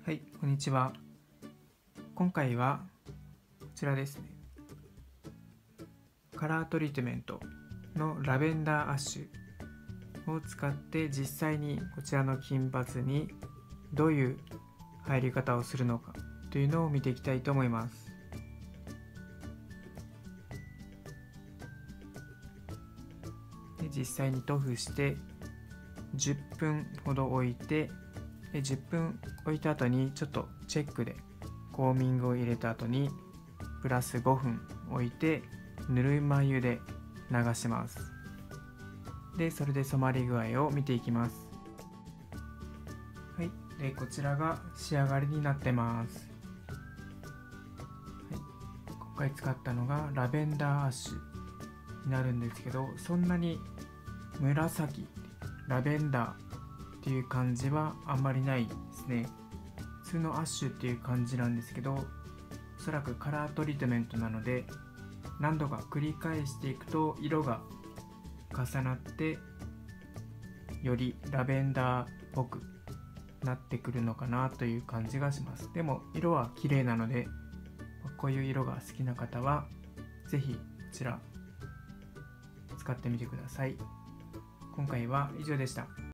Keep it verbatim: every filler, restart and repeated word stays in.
はい、こんにちは。今回はこちらですね。カラートリートメントのラベンダーアッシュを使って実際にこちらの金髪にどういう入り方をするのかというのを見ていきたいと思います。で実際に塗布してじゅっぷんほど置いて、でじゅっぷん置いた後にちょっとチェックでコーミングを入れた後にプラスごふん置いてぬるい眉で流します。でそれで染まり具合を見ていきます。はい、でこちらが仕上がりになってます。はい、今回使ったのがラベンダーアッシュになるんですけど、そんなに紫ラベンダーっていう感じはあんまりないですね。普通のアッシュっていう感じなんですけど、おそらくカラートリートメントなので何度か繰り返していくと色が重なってよりラベンダーっぽくなってくるのかなという感じがします。でも色は綺麗なので、こういう色が好きな方はぜひこちら使ってみてください。今回は以上でした。